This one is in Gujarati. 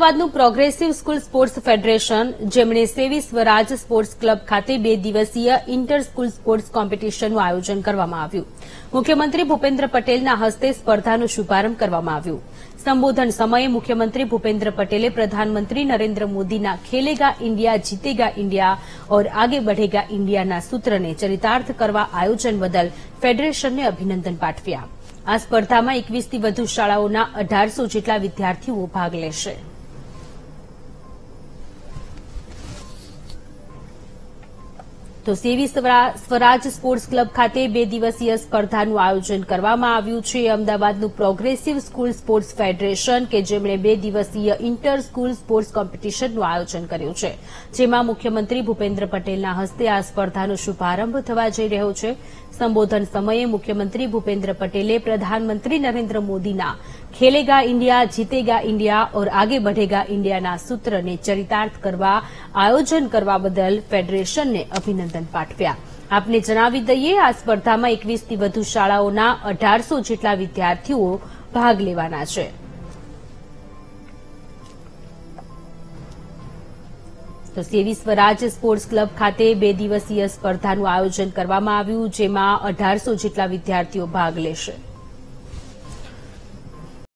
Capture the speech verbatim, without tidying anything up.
અમદાવાદનું પ્રોગ્રેસિવ સ્કૂલ સ્પોર્ટ્સ ફેડરેશન, જેમણે સેવી સ્વરાજ સ્પોર્ટ્સ ક્લબ ખાતે બે દિવસીય ઇન્ટર સ્કૂલ સ્પોર્ટ્સ કોમ્પિટિશનનું આયોજન કરવામાં આવ્યું. મુખ્યમંત્રી ભૂપેન્દ્ર પટેલના હસ્તે સ્પર્ધાનો શુભારંભ કરવામાં આવ્યો. સંબોધન સમયે મુખ્યમંત્રી ભૂપેન્દ્ર પટેલે પ્રધાનમંત્રી નરેન્દ્ર મોદીના ખેલેગા ઇન્ડિયા જીતેગા ઇન્ડિયા ઓર આગે बढ़ेगा ઇન્ડિયાના સૂત્રને ચરિતાર્થ કરવા આયોજન બદલ ફેડરેશનને અભિનંદન પાઠવ્યા. આ સ્પર્ધામાં એકવીસથી વધુ શાળાઓના અઢારસો જેટલા વિદ્યાર્થીઓ ભાગ લેશે. તો સેવી સ્વરાજ સ્પોર્ટ્સ ક્લબ ખાતે બે દિવસીય સ્પર્ધાનું આયોજન કરવામાં આવ્યું છે. અમદાવાદનું પ્રોગ્રેસિવ સ્કૂલ સ્પોર્ટ્સ ફેડરેશન, કે જેમણે બે દિવસીય ઇન્ટર સ્કૂલ સ્પોર્ટ્સ કોમ્પિટિશનનું આયોજન કર્યું છે, જેમાં મુખ્યમંત્રી ભૂપેન્દ્ર પટેલના હસ્તે આ સ્પર્ધાનો શુભારંભ થવા જઈ રહ્યો છે. સંબોધન સમયે મુખ્યમંત્રી ભૂપેન્દ્ર પટેલે પ્રધાનમંત્રી નરેન્દ્ર મોદીના ખેલેગા ઇન્ડિયા જીતેગા ઇન્ડિયા ઓર આગે बढ़ेगा ઇન્ડિયાના સૂત્રને ચરિતાર્થ કરવા આયોજન કરવા બદલ ફેડરેશનને અભિનંદન પાઠવ્યા. આપને જણાવી દઈએ, આ સ્પર્ધામાં એકવીસથી વધુ શાળાઓના અઢારસો જેટલા વિદ્યાર્થીઓ ભાગ લેવાના છે. તો સેવી સ્વરાજ સ્પોર્ટ્સ ક્લબ ખાતે બે દિવસીય સ્પર્ધાનું આયોજન કરવામાં આવ્યું, જેમાં અઢારસો જેટલા વિદ્યાર્થીઓ ભાગ લેશે.